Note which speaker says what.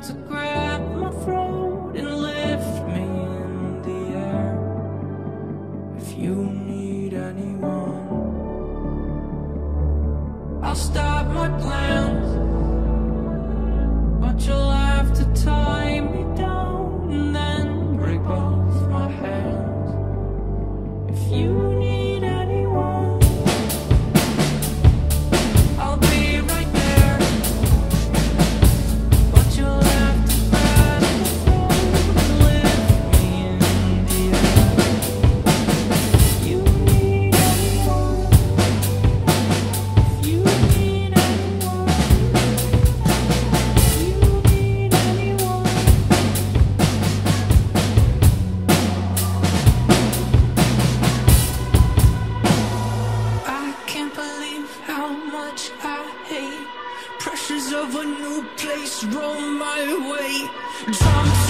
Speaker 1: to grab my throat and lift me in the air. If you need anyone, I'll stop my plans, but you'll have to tie me down and then break both my hands. If you need anyone, I'll be right there, but you'll have to grab my throat and lift me in the air. If you need anyone, if you need anyone, if you need anyone. I can't believe how much I hate pressures of a new place roll my way. Drumsuit.